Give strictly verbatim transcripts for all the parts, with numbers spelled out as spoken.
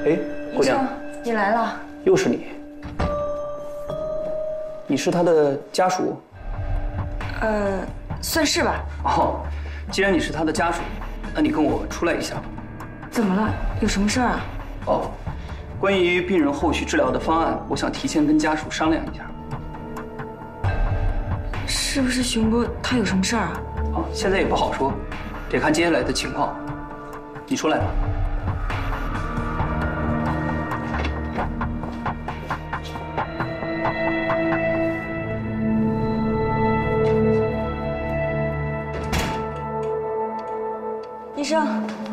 哎，姑娘， 你来了。 又是你。你是他的家属？ 呃，算是吧。 哦，既然你是他的家属，那你跟我出来一下。 怎么了？有什么事儿啊？ 哦，关于病人后续治疗的方案，我想提前跟家属商量一下。 是不是熊波他有什么事儿啊？ 哦，现在也不好说，得看接下来的情况。你出来吧。 医生，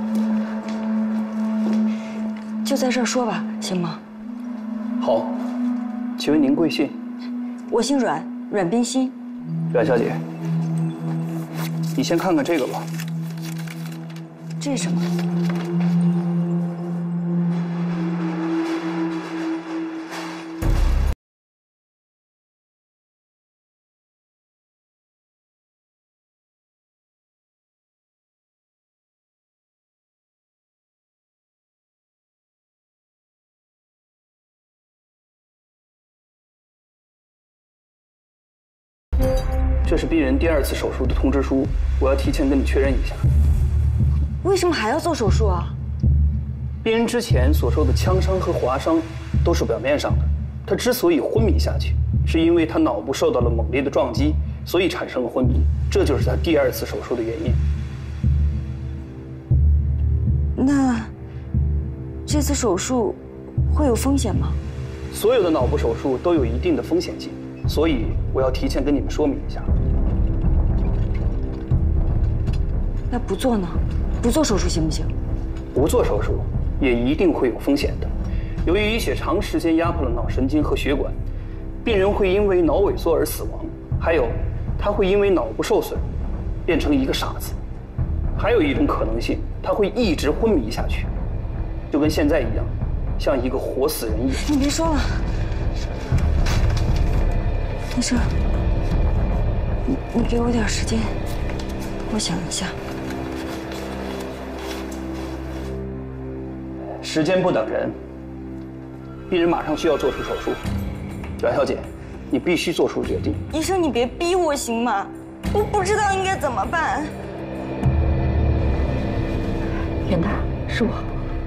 就在这儿说吧，行吗？ 好，请问您贵姓？ 我姓阮，阮冰心。 阮小姐，你先看看这个吧。 这是什么？ 这是病人第二次手术的通知书，我要提前跟你确认一下。 为什么还要做手术啊？ 病人之前所受的枪伤和划伤都是表面上的，他之所以昏迷下去，是因为他脑部受到了猛烈的撞击，所以产生了昏迷，这就是他第二次手术的原因。 那这次手术会有风险吗？ 所有的脑部手术都有一定的风险性，所以我要提前跟你们说明一下。 那不做呢？不做手术行不行？ 不做手术也一定会有风险的。由于淤血长时间压迫了脑神经和血管，病人会因为脑萎缩而死亡，还有他会因为脑部受损变成一个傻子。还有一种可能性，他会一直昏迷下去，就跟现在一样，像一个活死人一样。 你别说了，医生，你你给我点时间，我想一下。 时间不等人，病人马上需要做出手术。阮小姐，你必须做出决定。 医生，你别逼我行吗？我不知道应该怎么办。 袁大，是我。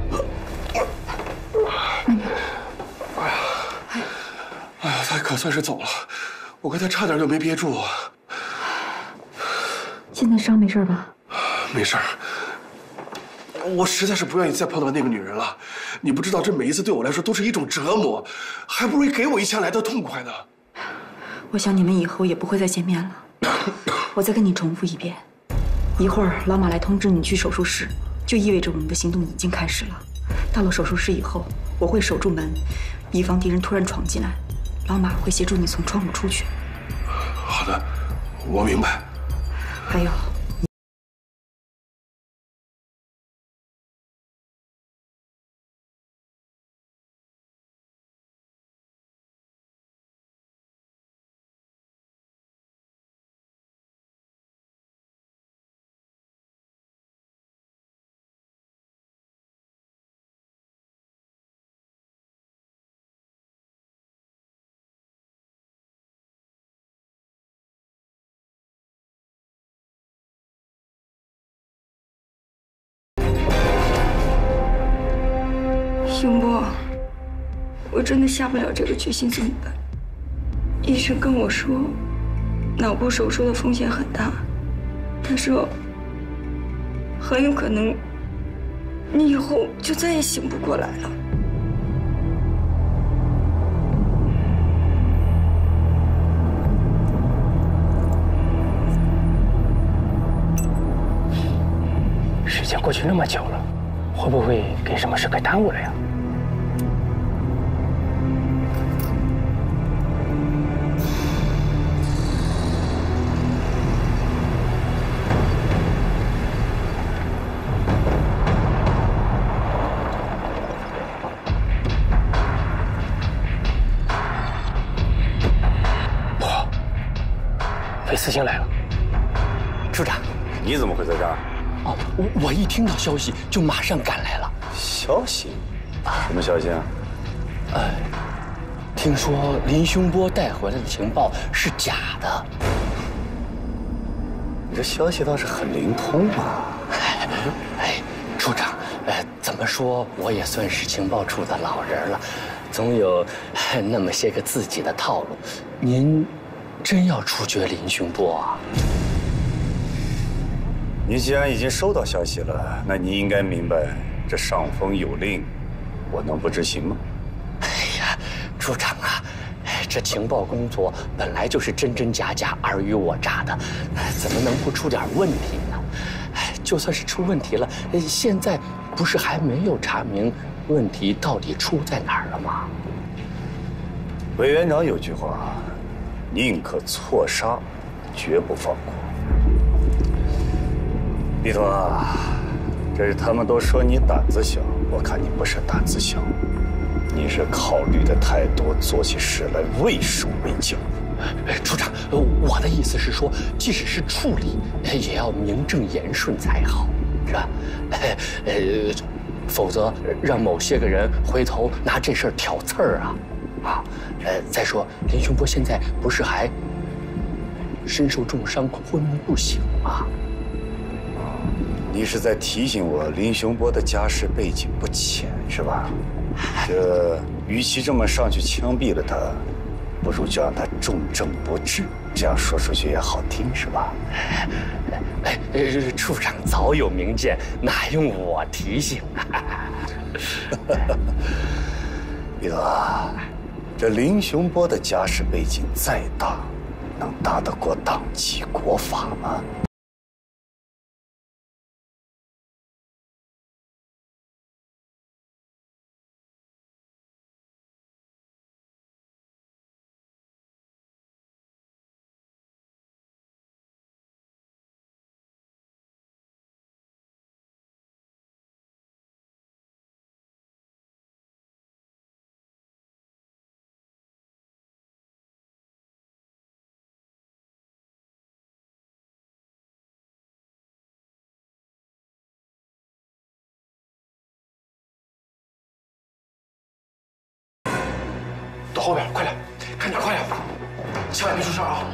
哎呀，哎呀，他可算是走了，我刚才差点就没憋住。 现在伤没事吧？ 没事儿。我实在是不愿意再碰到那个女人了。你不知道，这每一次对我来说都是一种折磨，还不如给我一枪来得痛快呢。 我想你们以后也不会再见面了。我再跟你重复一遍，一会儿老马来通知你去手术室，就意味着我们的行动已经开始了。到了手术室以后，我会守住门，以防敌人突然闯进来。老马会协助你从窗户出去。 好的，我明白。 还有。 熊波，我真的下不了这个决心，怎么办？医生跟我说，脑部手术的风险很大，他说很有可能你以后就再也醒不过来了。 时间过去那么久了，会不会给什么事给耽误了呀？不，费斯星来了。处长， 你怎么会在这儿？ 哦，我我一听到消息就马上赶来了。 消息？ 什么消息啊？ 呃，听说林兄波带回来的情报是假的。 你这消息倒是很灵通啊！ 哎，哎，处长，呃，怎么说我也算是情报处的老人了，总有那么些个自己的套路。您真要处决林兄波啊？ 你既然已经收到消息了，那你应该明白，这上峰有令，我能不执行吗？ 哎呀，处长啊，这情报工作本来就是真真假假、尔虞我诈的，怎么能不出点问题呢？就算是出问题了，现在不是还没有查明问题到底出在哪儿了吗？ 委员长有句话，宁可错杀，绝不放过。李总啊，这是他们都说你胆子小，我看你不是胆子小，你是考虑的太多，做起事来畏手畏脚。 处长，我的意思是说，即使是处理，也要名正言顺才好，是吧？呃，否则让某些个人回头拿这事儿挑刺儿啊，啊，呃，再说林兄波现在不是还身受重伤、昏迷不醒吗？ 你是在提醒我林雄波的家世背景不浅，是吧？这与其这么上去枪毙了他，不如就让他重症不治，这样说出去也好听，是吧？ 哎，处长早有明鉴，哪用我提醒啊？ 李总，这林雄波的家世背景再大，能大得过党纪国法吗？ 到后边，快点，看点，快点，千万别出事啊！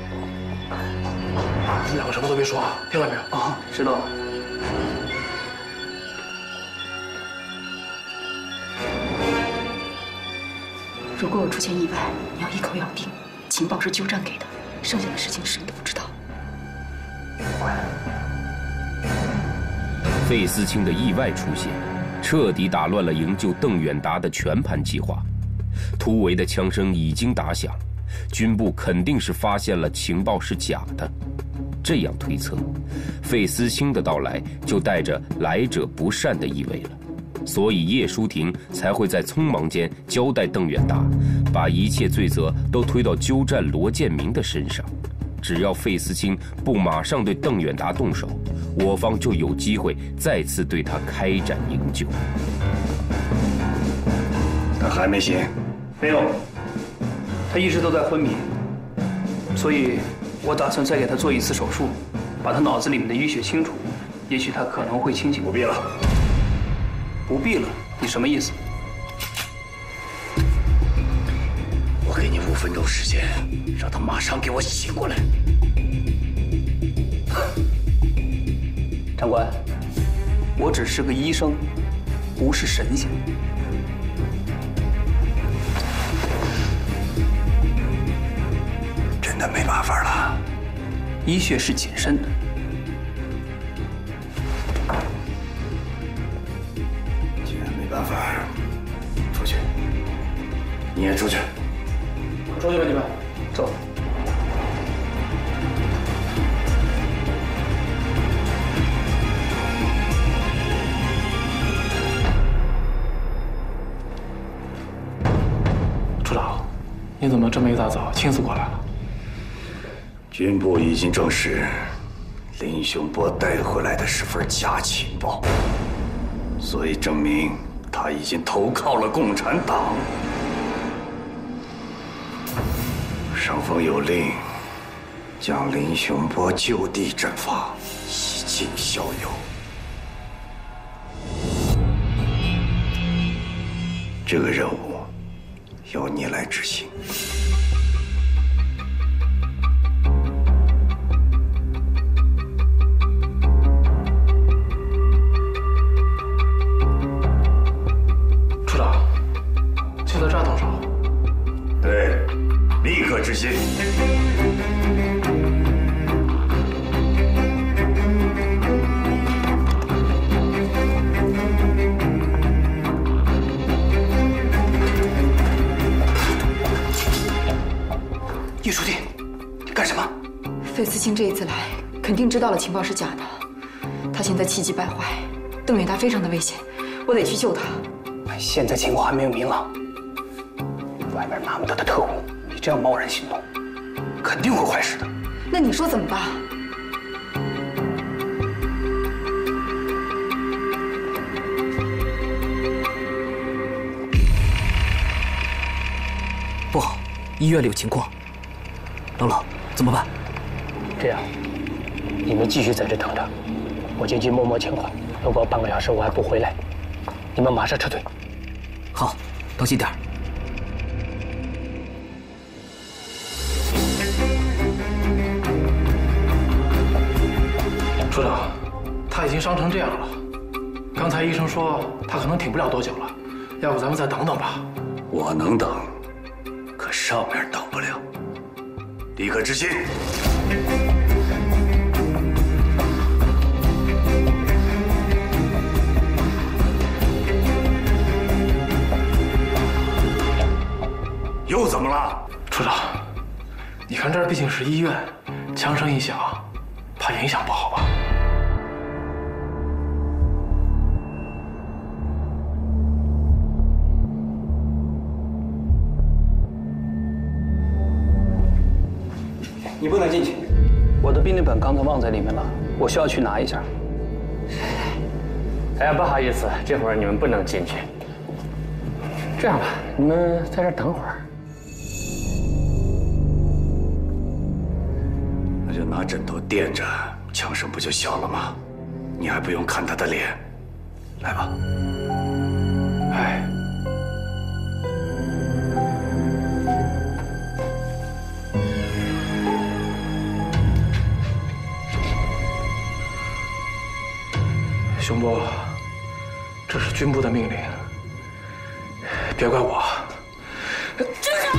你们两个什么都别说啊，听到没有？ 啊，知道了。 如果我出现意外，你要一口咬定情报是鸠占给的，剩下的事情谁都不知道。 费思清的意外出现，彻底打乱了营救邓远达的全盘计划。突围的枪声已经打响，军部肯定是发现了情报是假的。这样推测，费思清的到来就带着来者不善的意味了。所以叶舒婷才会在匆忙间交代邓远达，把一切罪责都推到鸠占罗建明的身上。只要费思清不马上对邓远达动手，我方就有机会再次对他开展营救。 他还没醒？ 没有，他一直都在昏迷，所以我打算再给他做一次手术，把他脑子里面的淤血清除，也许他可能会清醒。 不必了。 不必了？你什么意思？ 我给你五分钟时间，让他马上给我醒过来。 长官，我只是个医生，不是神仙。 真的没办法了。 医学是谨慎的。 既然没办法，出去。你也出去。 出去吧，你们，走。 处长，你怎么这么一大早亲自过来了？ 军部已经证实，林雄波带回来的是份假情报，所以证明他已经投靠了共产党。上峰有令，将林雄波就地正法，以儆效尤。 这个任务由你来执行。 处长，就在这儿动手？ 对，立刻执行。 叶书记，你干什么？ 费思清这一次来，肯定知道了情报是假的。他现在气急败坏，邓远达非常的危险，我得去救他。 现在情况还没有明朗，外面那么多的特务，你这样贸然行动，肯定会坏事的。 那你说怎么办？ 不好，医院里有情况。老老，怎么办？ 这样，你们继续在这等着，我进去摸摸情况。如果半个小时我还不回来，你们马上撤退。 好，当心点儿。 处长，他已经伤成这样了，刚才医生说他可能挺不了多久了，要不咱们再等等吧。 我能等，可上面等不了。立刻执行。又怎么了？ 处长，你看这儿毕竟是医院，枪声一响，怕影响不好吧？ 你不能进去，我的病历本刚才忘在里面了，我需要去拿一下。 哎呀，不好意思，这会儿你们不能进去。这样吧，你们在这儿等会儿。 那就拿枕头垫着，枪声不就小了吗？你还不用看他的脸，来吧。 哎。熊波，这是军部的命令，别怪我。 住手！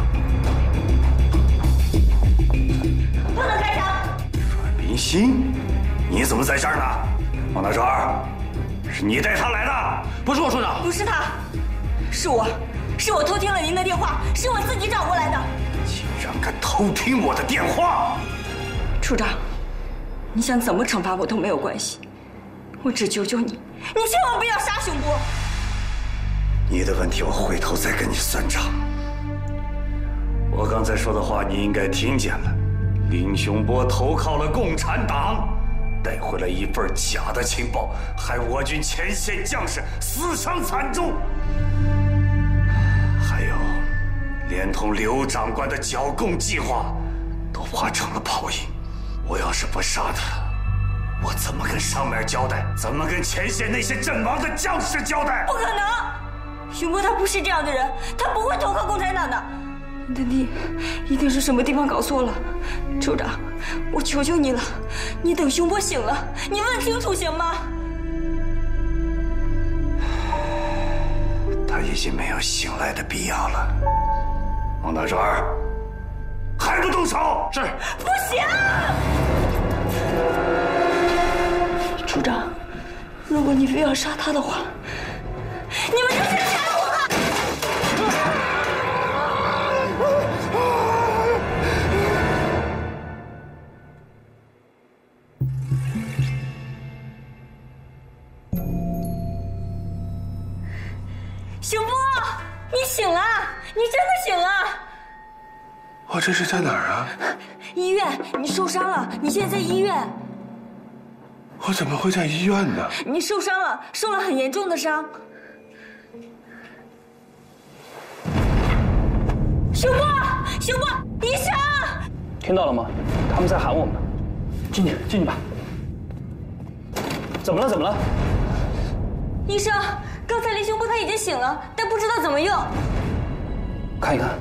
不能开枪！ 阮明星，你怎么在这儿呢？王大川，是你带他来的？ 不是我，处长。 不是他，是我，是我偷听了您的电话，是我自己找过来的。 竟然敢偷听我的电话！ 处长，你想怎么惩罚我都没有关系。我只求求你， 你千万不要杀熊波。 你的问题我回头再跟你算账。我刚才说的话你应该听见了，林雄波投靠了共产党，带回来一份假的情报，害我军前线将士死伤惨重。还有，连同刘长官的剿共计划，都化成了泡影。我要是不杀他，我怎么跟上面交代？怎么跟前线那些阵亡的将士交代？ 不可能，熊波他不是这样的人，他不会投靠共产党的。 那你一定是什么地方搞错了，处长，我求求你了，你等熊波醒了， 你问清楚行吗？ 他已经没有醒来的必要了。王大川，还不动手？ 是。 不行。 处长，如果你非要杀他的话， 你们就是杀我！熊波，你醒了，你真的醒了！ 我这是在哪儿啊？ 医院，你受伤了，你现在在医院。 我怎么会在医院呢？ 你受伤了，受了很严重的伤。熊波，熊波，医生！ 听到了吗？他们在喊我们。进去，进去吧。怎么了？怎么了？ 医生， 刚才林雄波他已经醒了，但不知道怎么用。 看一看。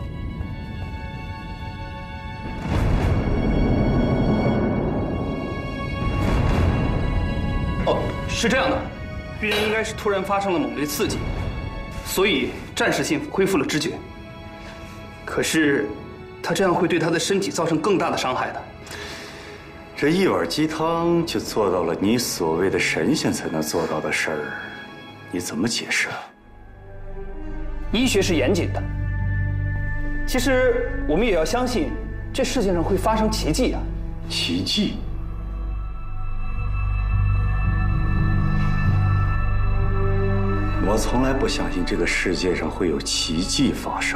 哦，是这样的，病人应该是突然发生了猛烈刺激，所以暂时性恢复了知觉。可是，他这样会对他的身体造成更大的伤害的。 这一碗鸡汤就做到了你所谓的神仙才能做到的事儿，你怎么解释啊？ 医学是严谨的，其实我们也要相信，这世界上会发生奇迹啊！ 奇迹？我从来不相信这个世界上会有奇迹发生。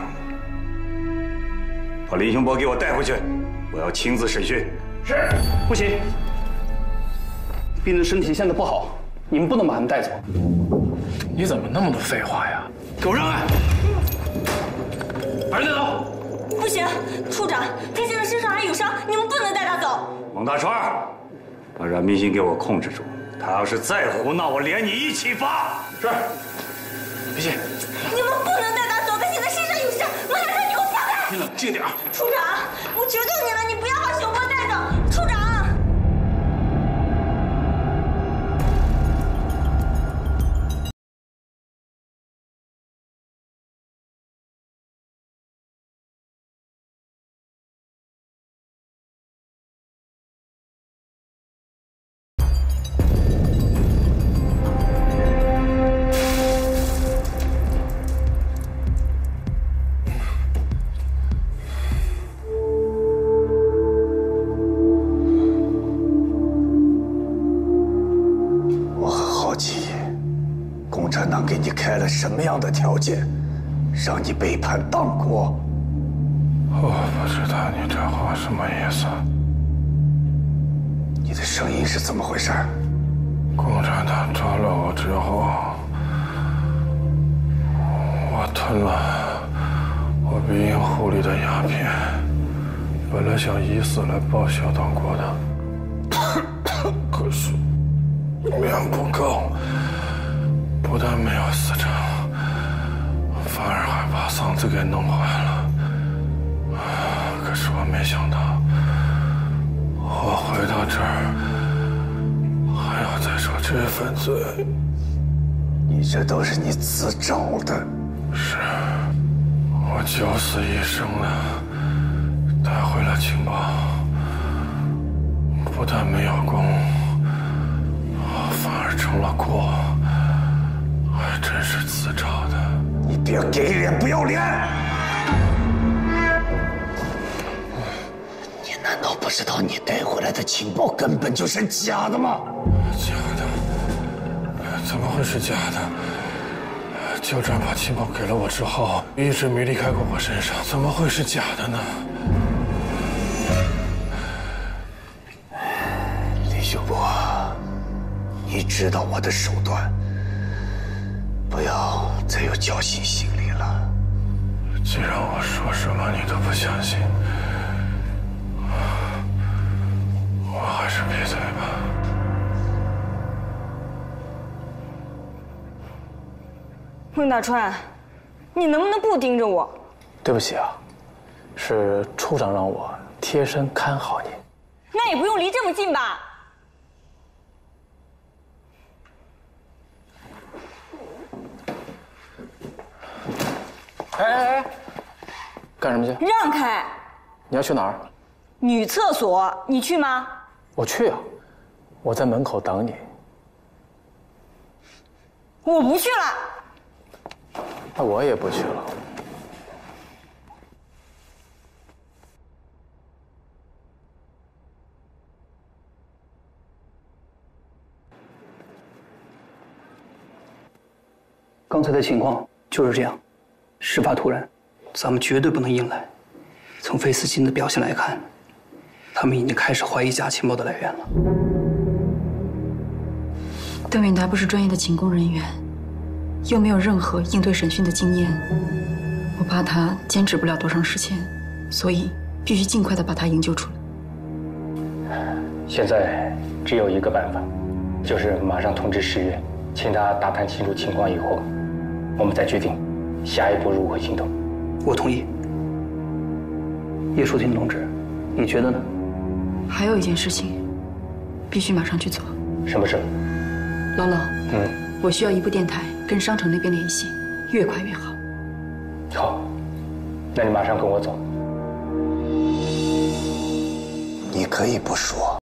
把林雄波给我带回去，我要亲自审讯。 是，不行，病人身体现在不好，你们不能把他们带走。 你怎么那么多废话呀？ 给我让开！把人带走！ 不行，处长，他现在身上还有伤，你们不能带他走。 王大川，把冉明星给我控制住，他要是再胡闹，我连你一起罚。 是。别信。 你们不能带他走，他现在身上有伤。王大川，你给我放开！ 你冷静点。 处长，我求求你了，你不要把雄波带走。处长。 开了什么样的条件，让你背叛党国？ 我不知道你这话什么意思。 你的声音是怎么回事？ 共产党抓了我之后，我吞了我鼻咽壶里的鸦片，本来想以死来报效党国的，可是量不够。不但没有死成，反而还把嗓子给弄坏了。可是我没想到，我回到这儿还要再受这份罪。 你这都是你自找的。 是，我九死一生的带回了情报，不但没有功，反而成了过。还真是自找的！ 你别给脸不要脸！你难道不知道你带回来的情报根本就是假的吗？ 假的？怎么会是假的？教长把情报给了我之后，一直没离开过我身上，怎么会是假的呢？ 李秀波，你知道我的手段。不要再有侥幸心理了。 既然我说什么你都不相信，我还是闭嘴吧。 孟大川，你能不能不盯着我？ 对不起啊，是处长让我贴身看好你。 那也不用离这么近吧？ 哎哎哎，干什么去？ 让开！ 你要去哪儿？ 女厕所，你去吗？ 我去啊，我在门口等你。 我不去了。 那我也不去了。 刚才的情况就是这样。事发突然，咱们绝对不能硬来。从费斯金的表现来看，他们已经开始怀疑假情报的来源了。 邓远达不是专业的情报人员，又没有任何应对审讯的经验，我怕他坚持不了多长时间，所以必须尽快的把他营救出来。 现在只有一个办法，就是马上通知市院， 请他打探清楚情况以后，我们再决定下一步如何行动。 我同意。叶树清同志，你觉得呢？ 还有一件事情，必须马上去做。 什么事？ 老老， 嗯， 我需要一部电台跟商城那边联系，越快越好。 好，那你马上跟我走。 你可以不说。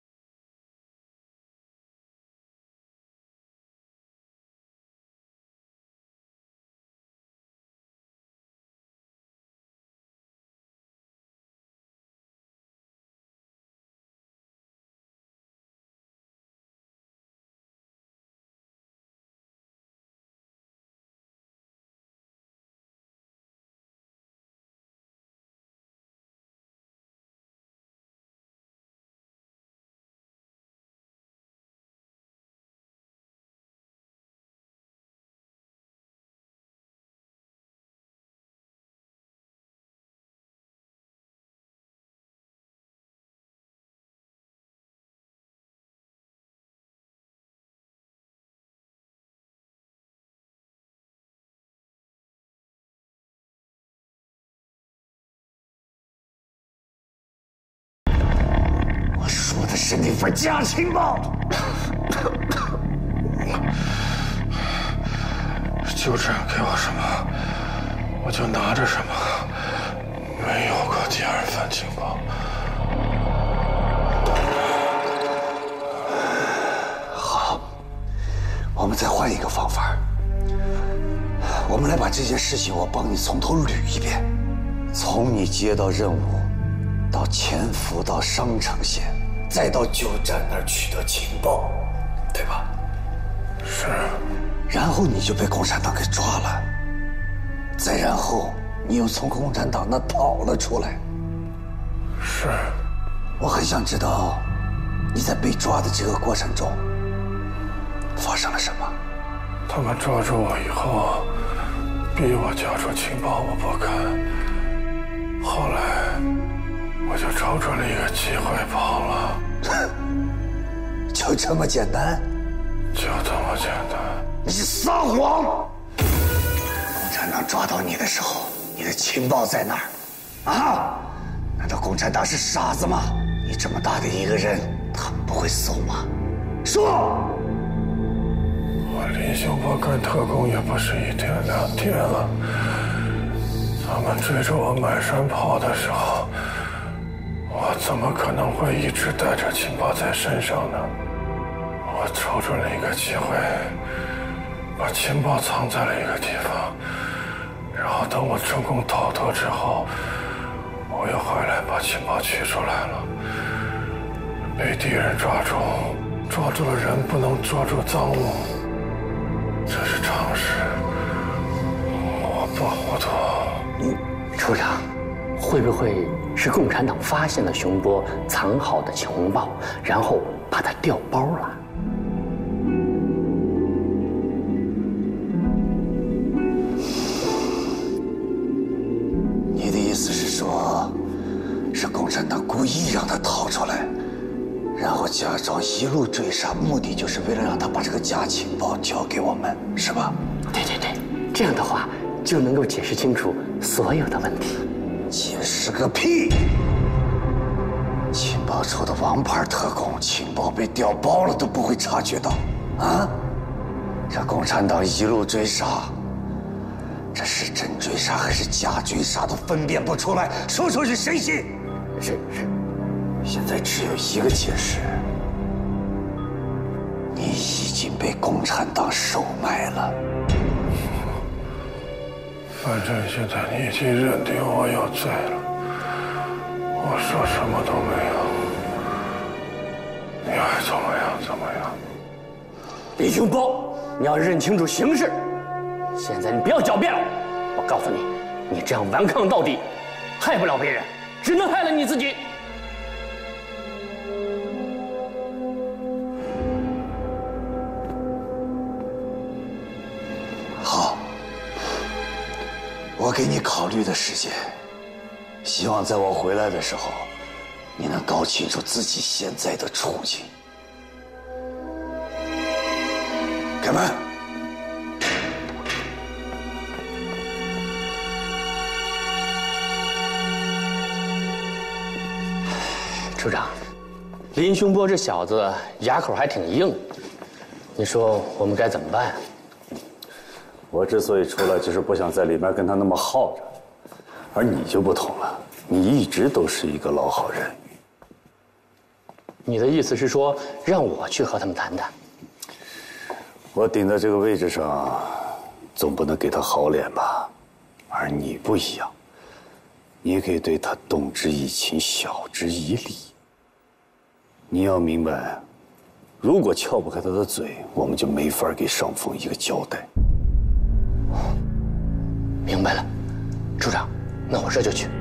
说的是那份假情报， 就这样给我什么，我就拿着什么，没有过第二份情报。 好，我们再换一个方法，我们来把这件事情我帮你从头捋一遍，从你接到任务，到潜伏到商城县。再到旧站那儿取得情报，对吧？ 是。 然后你就被共产党给抓了，再然后你又从共产党那跑了出来。 是。 我很想知道你在被抓的这个过程中发生了什么。 他们抓住我以后，逼我交出情报，我不肯。后来我就瞅准了一个机会跑了。 就这么简单？ 就这么简单？ 你撒谎！共产党抓到你的时候，你的情报在哪儿？啊？难道共产党是傻子吗？你这么大的一个人，他们不会搜吗？说！ 我林秀波干特工也不是一天两天了。他们追着我满山跑的时候，我怎么可能会一直带着情报在身上呢？我瞅准了一个机会，把情报藏在了一个地方，然后等我成功逃脱之后，我又回来把情报取出来了。被敌人抓住，抓住了人不能抓住赃物，这是常识。我不糊涂。 嗯，处长，会不会是共产党发现了熊波藏好的情报，然后把他调包了？ 你的意思是说，是共产党故意让他逃出来，然后假装一路追杀，目的就是为了让他把这个假情报交给我们，是吧？ 对对对，这样的话就能够解释清楚所有的问题。 解释个屁！情报处的王牌特工，情报被调包了都不会察觉到，啊？这共产党一路追杀，这是真追杀还是假追杀都分辨不出来，说出去谁信？ 是是， 现在只有一个解释：你已经被共产党收买了。 反正现在你已经认定我有罪了，我说什么都没有，你爱怎么样怎么样。 李雄波，你要认清楚形势，现在你不要狡辩了。我告诉你，你这样顽抗到底，害不了别人，只能害了你自己。 好。我给你考虑的时间，希望在我回来的时候，你能搞清楚自己现在的处境。给开门！ 处长，林雄波这小子牙口还挺硬，你说我们该怎么办？ 我之所以出来，就是不想在里面跟他那么耗着，而你就不同了，你一直都是一个老好人。 你的意思是说，让我去和他们谈谈？ 我顶在这个位置上，总不能给他好脸吧？而你不一样，你可以对他动之以情，晓之以理。你要明白，如果撬不开他的嘴，我们就没法给上峰一个交代。 明白了，处长，那我这就去。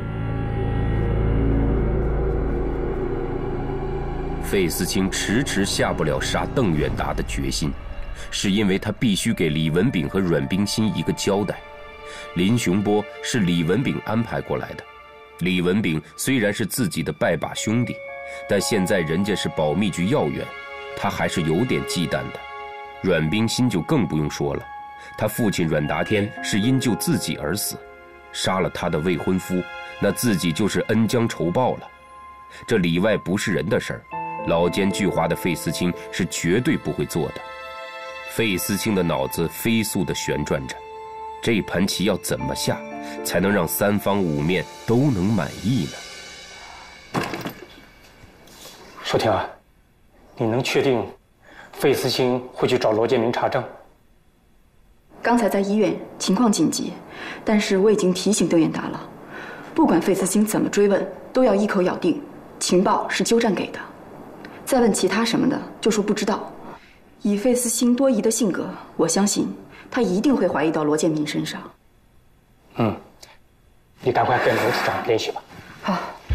费思清迟迟下不了杀邓远达的决心，是因为他必须给李文炳和阮冰心一个交代。林雄波是李文炳安排过来的，李文炳虽然是自己的拜把兄弟，但现在人家是保密局要员，他还是有点忌惮的。阮冰心就更不用说了，他父亲阮达天是因救自己而死，杀了他的未婚夫，那自己就是恩将仇报了。这里外不是人的事儿，老奸巨猾的费思清是绝对不会做的。费思清的脑子飞速地旋转着，这盘棋要怎么下，才能让三方五面都能满意呢？ 舒婷啊，你能确定费思清会去找罗建明查证？ 刚才在医院情况紧急，但是我已经提醒邓远达了，不管费思清怎么追问，都要一口咬定情报是鸠占给的。再问其他什么的，就说不知道。以费思清多疑的性格，我相信他一定会怀疑到罗建明身上。 嗯，你赶快跟罗处长联系吧。 好。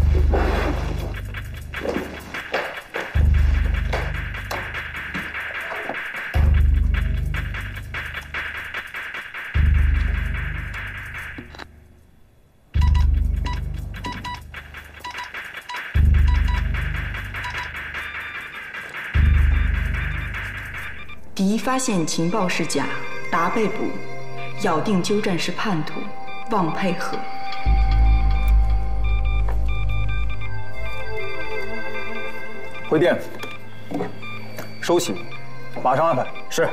敌发现情报是假，达被捕，咬定鸠占是叛徒，望配合。 回电，收起，马上安排。是。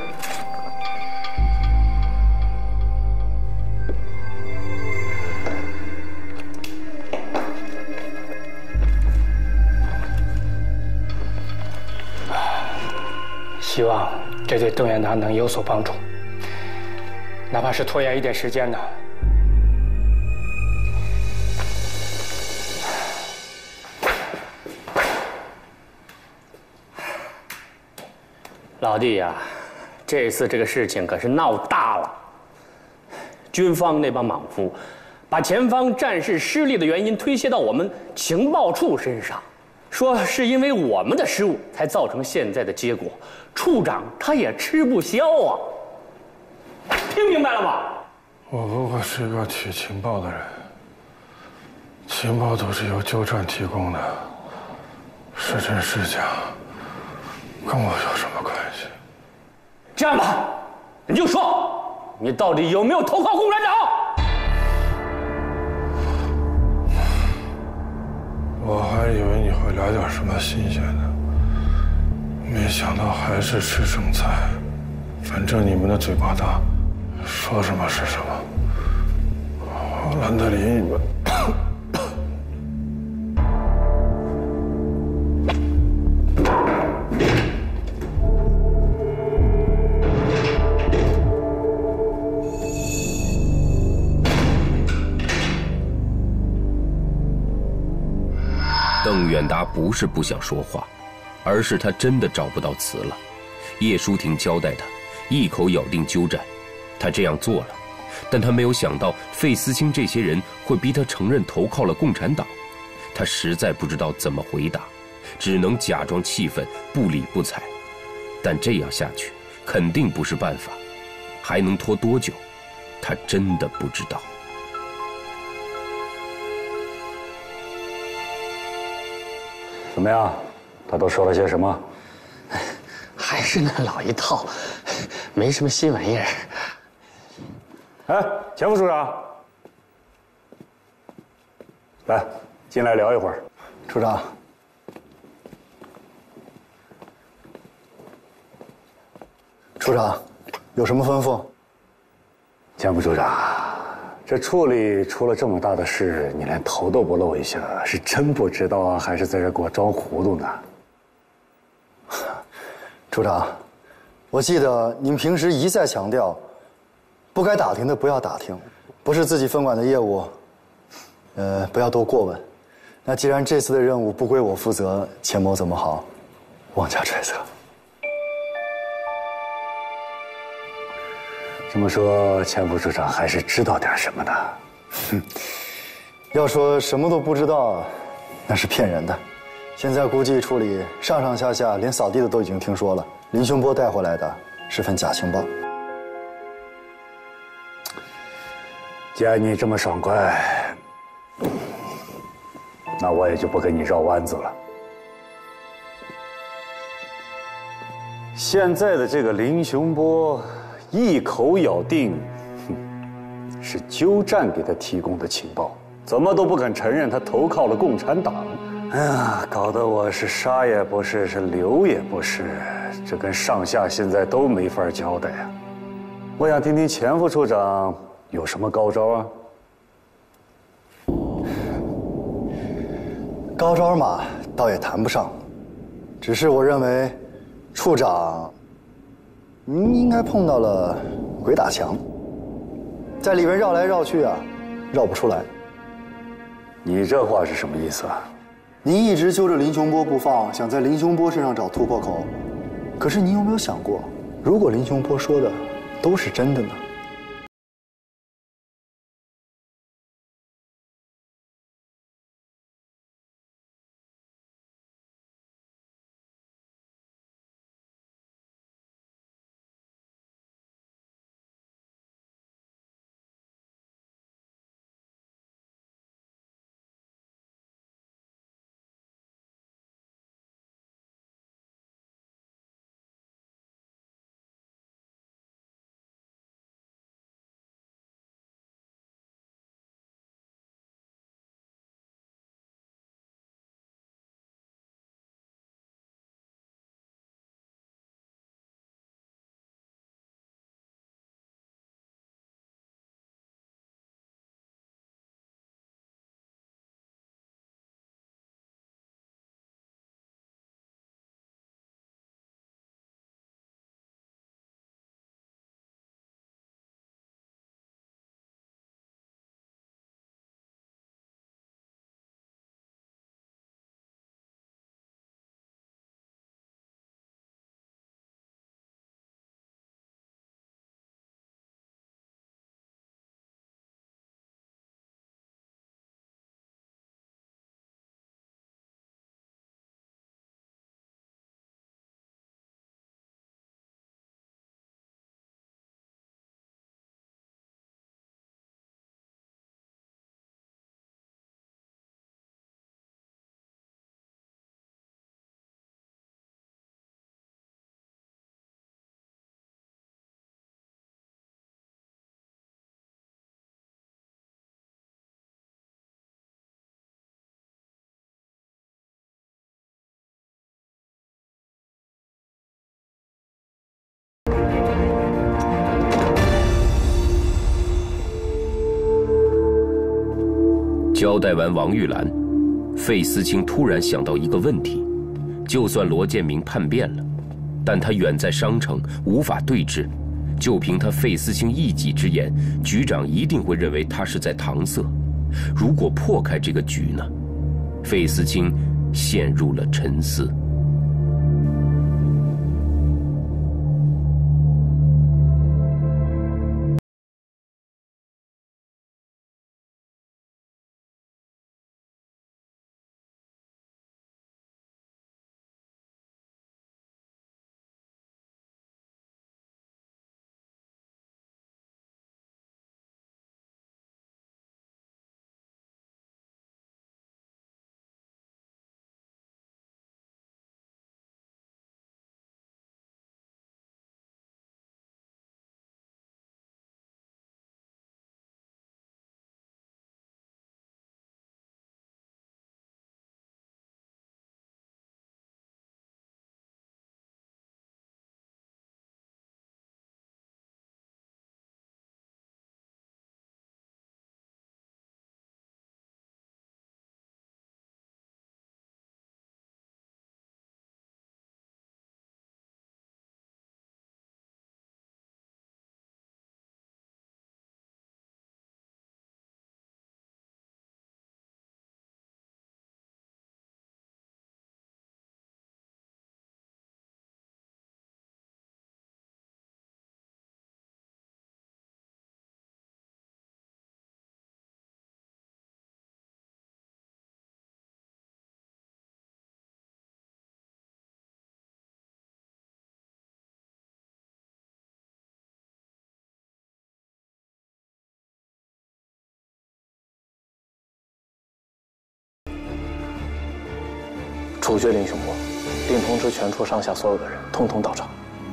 希望这对邓远达能有所帮助，哪怕是拖延一点时间呢。 老弟呀，这次这个事情可是闹大了。军方那帮莽夫，把前方战事失利的原因推卸到我们情报处身上，说是因为我们的失误才造成现在的结果。处长他也吃不消啊，听明白了吗？ 我不过是个取情报的人，情报都是由鸠占提供的，是真是假，跟我有什么关系？ 这样吧，你就说，你到底有没有投靠共产党？ 我还以为你会来点什么新鲜的，没想到还是吃剩菜。反正你们的嘴巴大，说什么是什么。我懒得理你们。 邓远达不是不想说话，而是他真的找不到词了。叶舒婷交代他，一口咬定鸠占，他这样做了，但他没有想到费思清这些人会逼他承认投靠了共产党。他实在不知道怎么回答，只能假装气愤，不理不睬。但这样下去肯定不是办法，还能拖多久，他真的不知道。 怎么样？他都说了些什么？ 还是那老一套， 没什么新玩意儿。 哎，钱副处长，来，进来聊一会儿。 处长，处长，有什么吩咐？ 钱副处长，这处里出了这么大的事，你连头都不露一下，是真不知道啊，还是在这给我装糊涂呢？ 处长，我记得您平时一再强调，不该打听的不要打听，不是自己分管的业务，呃，不要多过问。那既然这次的任务不归我负责，钱某怎么好妄加揣测？ 这么说，钱副处长还是知道点什么的。 哼，要说什么都不知道，那是骗人的。现在估计处里上上下下连扫地的都已经听说了，林雄波带回来的是份假情报。 既然你这么爽快，那我也就不跟你绕弯子了。现在的这个林雄波，一口咬定，哼，是鸠占给他提供的情报，怎么都不肯承认他投靠了共产党。哎呀，搞得我是杀也不是，是留也不是，这跟上下现在都没法交代啊。我想听听钱副处长有什么高招啊？ 高招嘛，倒也谈不上，只是我认为，处长，您应该碰到了鬼打墙，在里面绕来绕去啊，绕不出来。 你这话是什么意思啊？ 您一直揪着林雄波不放，想在林雄波身上找突破口，可是您有没有想过，如果林雄波说的都是真的呢？ 交代完王玉兰，费思清突然想到一个问题：就算罗建明叛变了，但他远在商城，无法对峙。就凭他费思清一己之言，局长一定会认为他是在搪塞。如果破开这个局呢？费思清陷入了沉思。 处决林雄波，并通知全处上下所有的人，通通到场。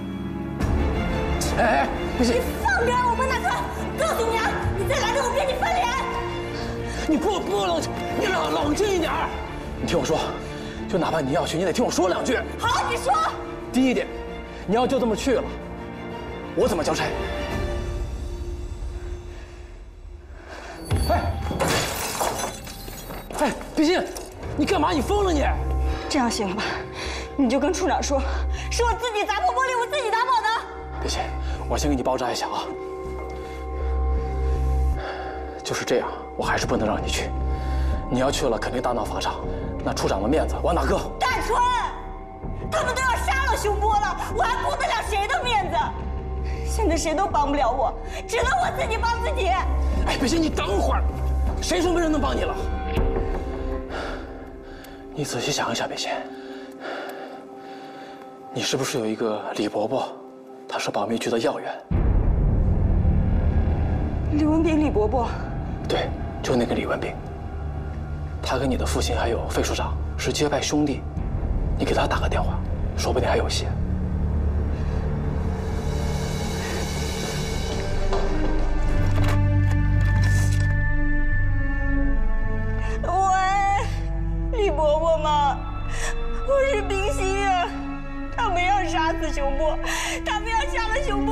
哎哎，不行！ 你放开我，孟大川！告诉你啊，你再拦着我，跟你翻脸！ 你不不冷静，你冷冷静一点。你听我说，就哪怕你要去，你得听我说两句。 好，你说。 第一点，你要就这么去了，我怎么交差？哎，哎，毕信，你干嘛？你疯了你？ 这样行了吧？你就跟处长说，是我自己砸破玻璃，我自己打爆的。 毕信，我先给你包扎一下啊。就是这样，我还是不能让你去。你要去了，肯定大闹法场，那处长的面子往哪搁？ 大川，他们都要杀了熊波了，我还顾得了谁的面子？现在谁都帮不了我，只能我自己帮自己。 哎，毕信，你等会儿，谁说没人能帮你了？你仔细想一想，毕信，你是不是有一个李伯伯？他是保密局的要员。 李文炳，李伯伯。 对，就那个李文炳。他跟你的父亲还有费处长是结拜兄弟，你给他打个电话，说不定还有戏。 喂，李伯伯吗？我是冰心啊，他们要杀死熊波，他们要杀了熊波。